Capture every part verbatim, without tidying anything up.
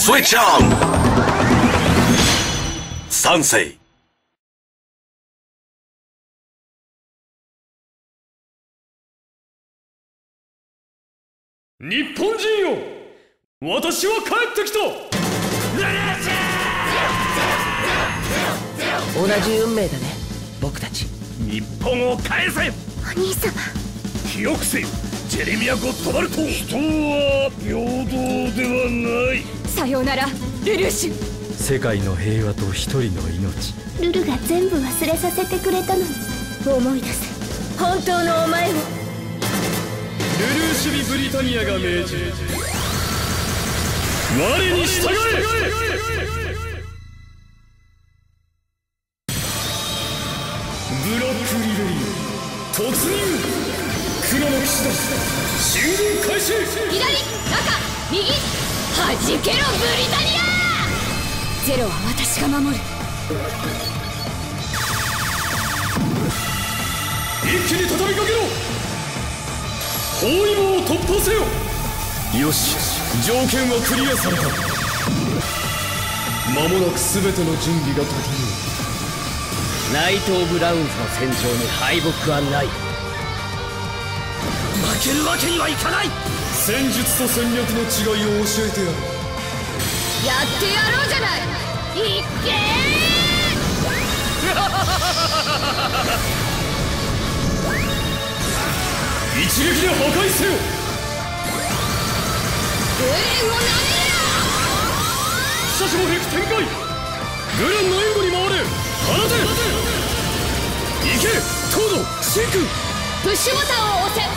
Switch on! 三世日本人よ、私は帰ってきた。 同じ運命だね、僕たち。 日本を返せ。 お兄様、 記憶せよ、ジェレミア・ゴッドバルト。人は平等ではない。 さようならルルーシュ。 世界の平和と一人の命。 ルルが全部忘れさせてくれたのに思い出せ、本当のお前を。 ルルーシュビ・ブリタニアが命じる。我に従え。ブラックリベリオ突入。黒の騎士団進軍開始。 左、中、右、はじけろブリタニア。ゼロは私が守る。 一気に畳みかけろ。包囲網を突破せよ。よし、条件はクリアされた。間もなく全ての準備が整う。 ナイト・オブ・ラウンズの戦場に敗北はない。負けるわけにはいかない。 戦術と戦略の違いを教えてやる。 やってやろうじゃない。いっけー一撃で破壊せよ。 グレンを投げろ。 飛車障壁展開。グレンの援護に回れ。放て。行け東堂シンク。 プッシュボタンを押せ。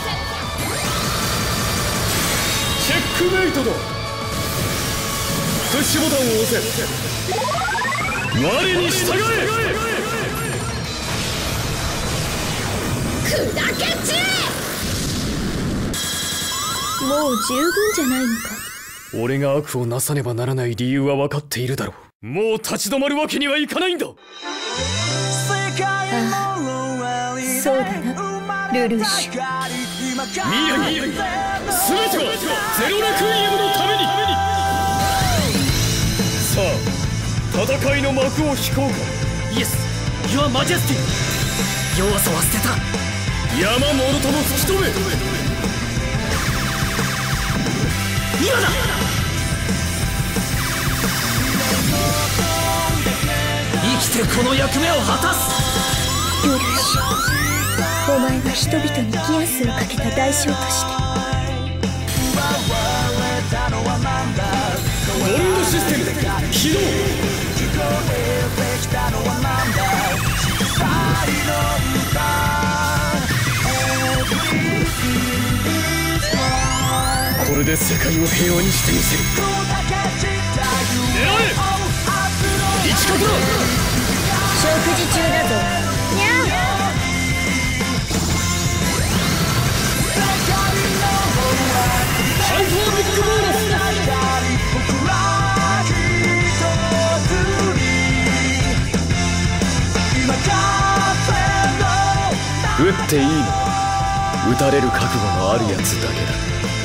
チェックメイトだ。プッシュボタンを押せ。我に従え。 砕け散れ。もう十分じゃないのか。 俺が悪をなさねばならない理由は分かっているだろう。もう立ち止まるわけにはいかないんだ。 ああ、そうだなルルーシュ。 ミヤに全てはゼロレクイエムのために。さあ、戦いの幕を引こうか。 イエス、ユアマジェスティ。弱さは捨てた。 山もろとも吹き飛べ。 今だ。生きてこの役目を果たす。 ルルーシュ、お前は人々にギアスをかけた代償としてロンドシステム起動。これで世界を平和にしてみせる。狙え。一角だ。 食事中だぞ。にゃん。 ハイパービッグボーナス。撃っていいのは撃たれる覚悟のあるやつだけだ。